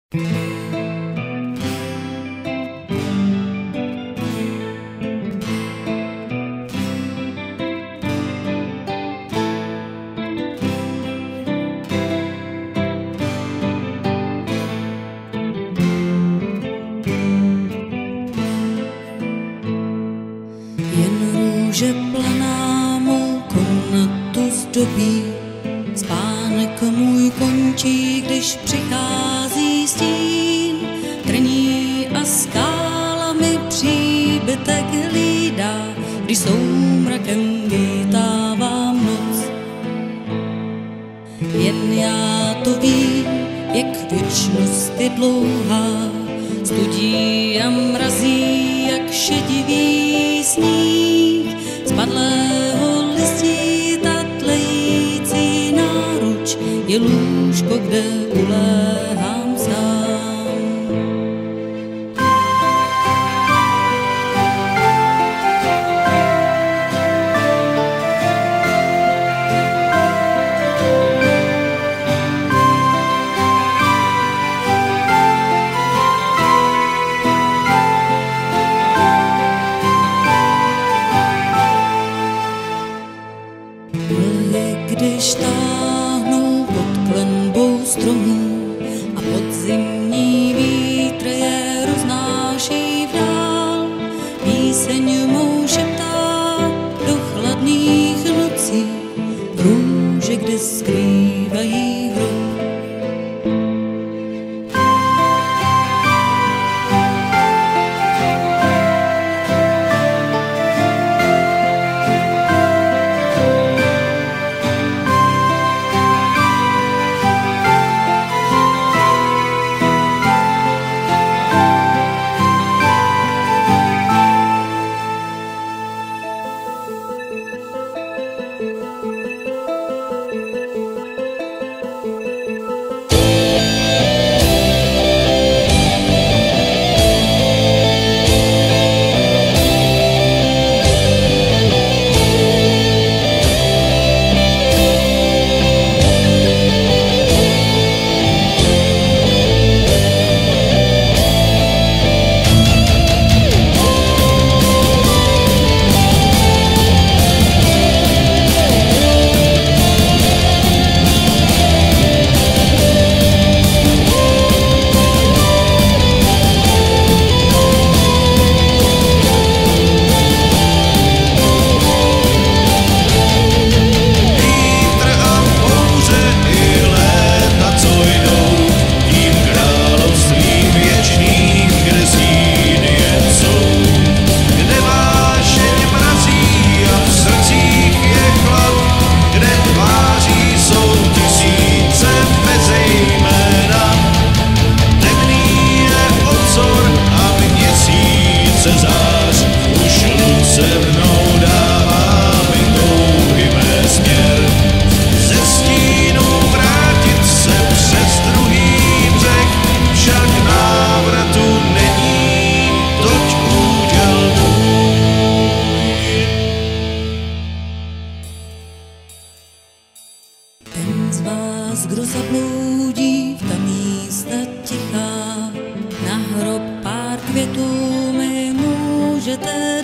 Růže planá mou komnatu zdobí, spánek můj končí, když přichází stín. Trní a skála mi příbytek hlídá, když soumrakem vítávám noc. Jen já to vím, jak věčnost je dlouhá, studí a mrazí, jak šedivý sníh. Z padlého listíta tlející náruč je lůžko, kde uléhám sám. Když táhnou pod klenbou stromů a podzimní vítr je roznáší v dál, píseň mou šeptá do chladných nocí, růže, kde skrývají hrob. Ten z vás, kdo zabloudí v ta místa tichá, na hrob pár květů mi můžete